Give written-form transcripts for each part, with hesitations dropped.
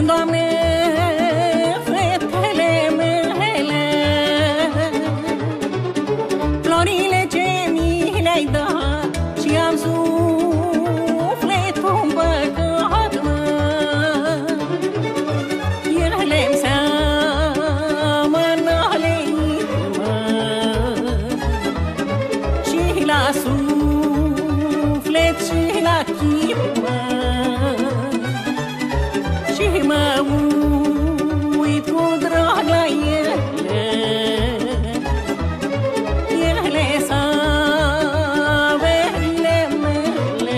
Doamne, fetele mele, florile ce mi le-ai dat și am sufletul împăcat, mă. Ele-mi seamănă ale inimă și la suflet și la chip, mă. Și mă uit cu drag la ele, ele saverile mele.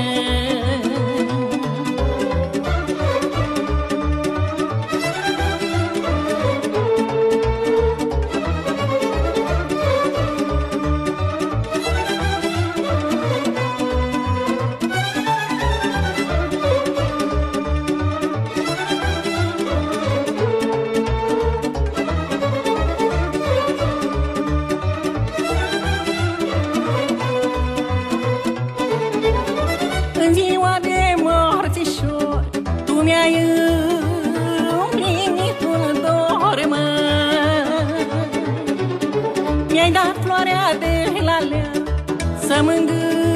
În ziua de morțișor tu mi-ai împlinit un dor, mă. Mi-ai dat floarea de la lea să mă